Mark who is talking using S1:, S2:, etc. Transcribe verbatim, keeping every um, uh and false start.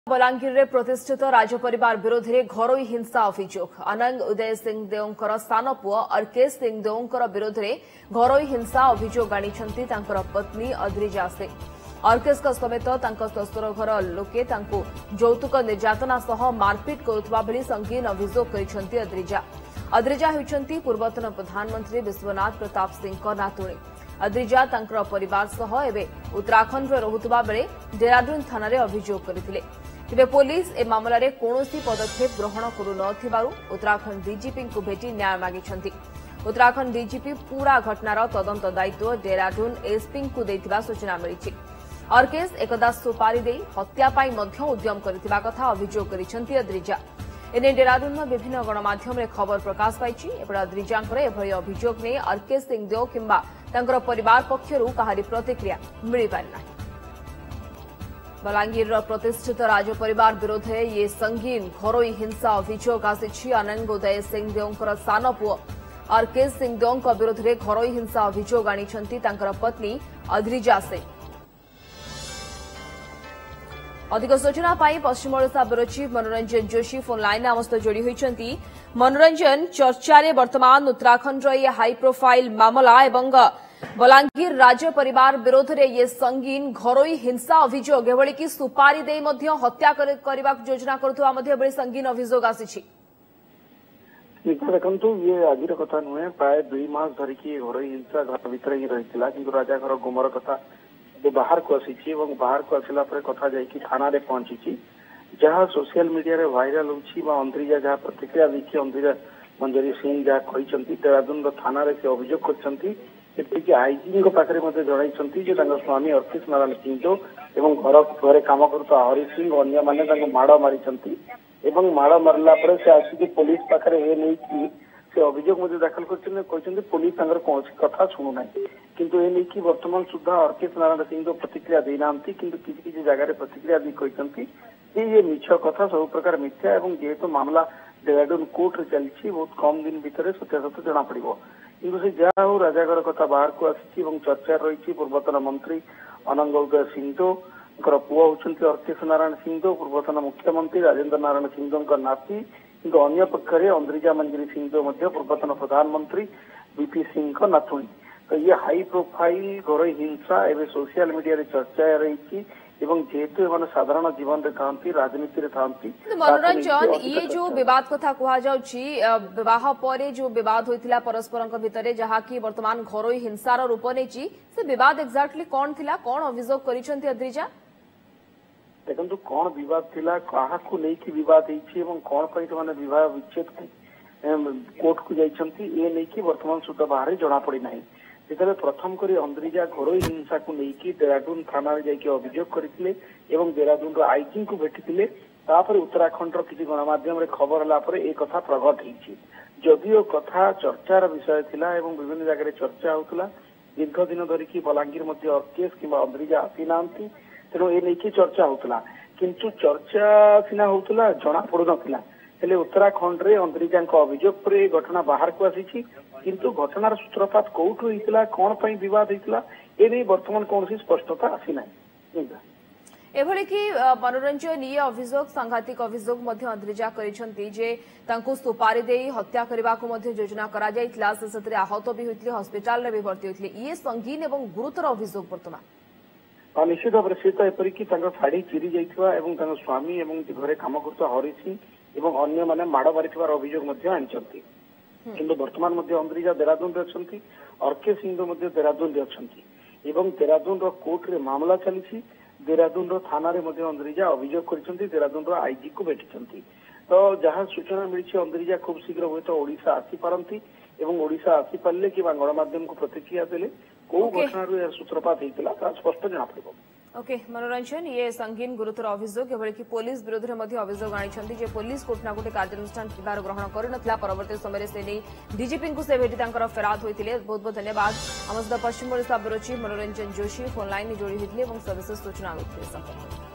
S1: बलांगीर रे प्रतिष्ठित राजपरिवार विरोध में घरोई हिंसा अभियोग अनंग उदय सिंह देओंकर सान पुओ अर्केश सिंह देओंकर विरोध में घरोई हिंसा अभियोग आनी पत्नी अद्रिजा सिंह अर्केश समेत शशुर घर लोके यौतुक निर्यातना सह मारपिट करुवा भली संगीन अभियोग कर अद्रिजा अद्रिजा होती पूर्वतन प्रधानमंत्री विश्वनाथ प्रताप सिंह नातुणी अद्रिजा तांकर परिवार सह एवं उत्तराखंड रहुतबा बेले डेराडून थाना अभियोग करथिले तेबे पुलिस ए मामलारे कोनोसी पदक्षेप ग्रहण करू नथिबारु उत्तराखंड डीजीपी को भेटी न्याय मागिछंती उत्तराखंड डीजीपी पूरा घटनार तदंत दायित्व डेराडून एसपी को देथिबा सूचना मिलिछि अर्केश एकदा सुपारी दे हत्या पाई मध्य उद्यम करथिबा कथा अभियोग करिछंती अद्रिजा एने डेराडून विभिन्न गणमाध्यम रे खबर प्रकाश पाइछि एपड़ अद्रिजांकर एभଳି अभियोग ने अर्केश सिंह देओ किंबा तांकर परिवार पक्षरु कहारी प्रतिक्रिया मिलि पारि नाही बलांगीर प्रतिष्ठित राजपरिवार विरोध में ये संगीन घरोई हिंसा अभियोग आसी अनंग उदय सिंह देओंकर सान पुओ अर्केश सिंह देओं विरोध में घरोई हिंसा अभियोग आनी पत्नी अद्रिजा सिंह अधिक सूचना पाई पश्चिम Odisha bureau chief Manoranjan Joshi phone line आम सहित जोड़ी होती मनोरंजन चर्चा वर्तमान उत्तराखंड ये हाई प्रोफाइल मामला एवं बलांगीर राज्य परिवार विरोध में ये संगीन घरोई हिंसा अभियोग एभली कि सुपारी दे हत्या करने योजना करुवा संगीन अभियोग आसी
S2: देखु ये आज कथा नुहे प्राय दुई मास धरिकी घरोई हिंसा घर भीतर ही रही कि राजा घर गुमर कथा बाहर को आसी बाहर को आसला कथा जाकि थाना पहुंची जहाँ सोशल मीडिया रे वायरल होची अंद्रिजा जहाँ प्रतिक्रिया देखी अंद्रिजा मंजरी सिंह जहाँ कहते देहरादून थाना से अभियोग कर आईजी पाखे जन स्वामी अर्केश नारायण सिंह एवं घर घर कम करुवा हरि सिंह अन्य मैंने माड़ मारी माड़ मारला से आसिक पुलिस पाखे से अभियोग दाखल कर पुलिस कौन कथा शुणुना किंतु ए नहीं वर्तमान सुधा अर्केश नारायण सिंह प्रतिक्रिया देना किंतु किसी किसी जगह प्रतिक्रिया दी कहते ये मिछ कथा सब प्रकार मिथ्या एवं जेहेतु मामला डेराडून कोर्ट रे चली बहुत कम दिन भितर सत्यासत्य जना पड़ो किंतु से जहाँ हो राजागर कथा बाहर को आसी चर्चा रही पूर्वतन मंत्री अनंग उदय सिंह पुओ होती अर्केश नारायण सिंह पूर्वतन मुख्यमंत्री राजेन्द्र नारायण सिंह नाती किंतु अन्य पक्षरे अंद्रिजा मंजरी सिंह पूर्वतन प्रधानमंत्री बीपी सिंह नातुणी तो ये हाई प्रोफाइल घरोई हिंसा एवं सोशल मीडिया रे चर्चा रही जेहेतु एम साधारण जीवन में था राजनीति था
S1: मनोरंजन ये जो विवाद कथा कह पर जो विवाद होता परस्पर भितर जहाँ की वर्तमान घरोई हिंसार रूप नहीं से विवाद एक्जाक्टली कौन थिला कौन अभियोग कर अद्रिजा
S2: देखो कौन विवाद थिला क्या नहीं विवाद कौन पर विवाह विच्छेद कोर्ट को जाइए ये नहीं वर्तमान सुधा बाहर जना पड़ना जिते प्रथम कर अंद्रिजा घरोई हिंसा को लेकिन डेराडून थाना जाकि अभियोग करते डेराडून आईजी को भेटी उत्तराखंड किसी गणमाध्यम खबर है एक कथा प्रगट होती जदिओ कथा चर्चार विषय थिला एवं विभिन्न जगह चर्चा होता दीर्घ दिन धरिकी बलांगीर अर्केश कि अंद्रिजा आसी ना तेणु ये नहीं चर्चा होता किंतु चर्चा सीना होता जना पड़ ना उत्तराखंड रे अंद्रिजा अभियोग पर घटना बाहर को आसी किंतु घटनार सूत्रपात कौटू होता कौन पर बद होता ये नहीं वर्तमान कौन स्पष्टता आसी ना
S1: एभली कि मनोरंजन ये अभियोग सांघातिक अभियोग अद्रिजा कर सुपारी दे हत्या करने को योजना कर आहत भी होते हस्पिटाल भी भर्ती होते ये संगीन और गुरुतर अभियोग वर्तमान
S2: निश्चित भाव से तो एपरिकी शाढ़ी चिरी जाइए स्वामी घर कम कर हरि सिंह और अन्य मैंने माड़ मारी अभियोग आनी किंतु वर्तमान अंद्रिजा देहरादून अच्छा अर्केश सिंह देहरादून अच्छा देहरादून कोर्ट रे मामला चली देहरादून थाना अंद्रिजा अभियोग कर देहरादून आईजी को भेटी तो जहाँ सूचना मिली अंद्रिजा खूब शीघ्र हुए तो ओडिशा आसीपारती ओडिशा आसीपारे कि गणमाध्यम को प्रतिक्रिया देले कौ घटना सूत्रपात होता स्पष्ट जना पड़ो
S1: ओके मनोरंजन ये संगीन गुरुतर अभियोग एभली कि पुलिस विरोध में अभियोग आनी पुलिस कोर्ट ना गोटे कार्यानुष्ठान ग्रहण कर परवर्ती समय से नहीं डीजीपी को से भेटी फेराद होते बहुत बहुत धन्यवाद आम सहित पश्चिम Odisha bureau chief Manoranjan Joshi phone line जोड़ी होते सविशेष सूचना